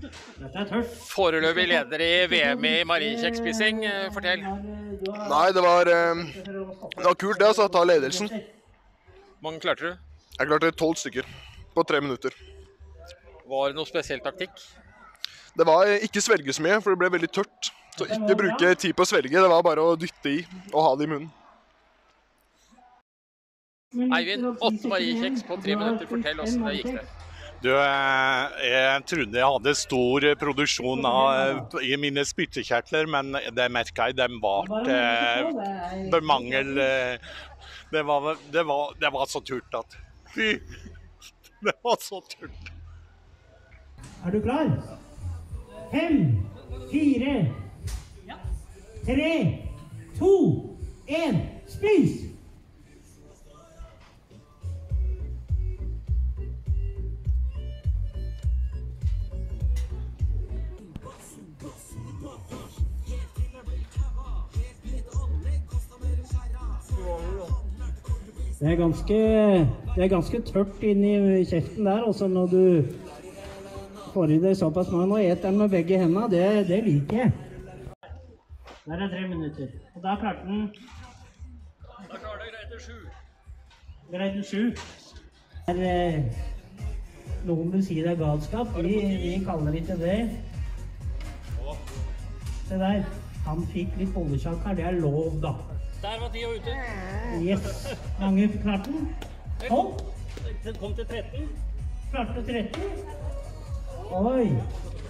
Foreløpig leder i VM i mariekjekkspising, fortell. Nei, det var kult det, altså, å ta ledelsen. Hvor mange klarte du? Jeg klarte 12 stykker på 3 minutter. Var det noe spesiell taktikk? Det var ikke svelge så mye, for det ble veldig tørt. Så ikke bruke tid på å svelge, det var bare å dytte i og ha det i munnen. Eivind, 8 mariekjeks på 3 minutter, fortell oss det gikk det. Du, jeg trodde jeg hadde stor produksjon i mine spyttekjertler, men det merket jeg, de var bemangel. Det var så turt at det var så turt. Er du klar? 5, 4, 3, 2, 1, spis! Det er ganske tørt inni kjeften der, også når du får i deg såpass mange. Nå eter den med begge hendene, det liker jeg. Der er 3 minutter. Og da klarte den... Da klarer det greit til 7. Greit til 7. Noen vil si det er galskap, vi kaller ikke det. Se der, han fikk litt bollekjakk her, det er lov da. Der var tida ute. Yes. Mange klarte den? 12? Den kom til 13. Klarte 13? Oi.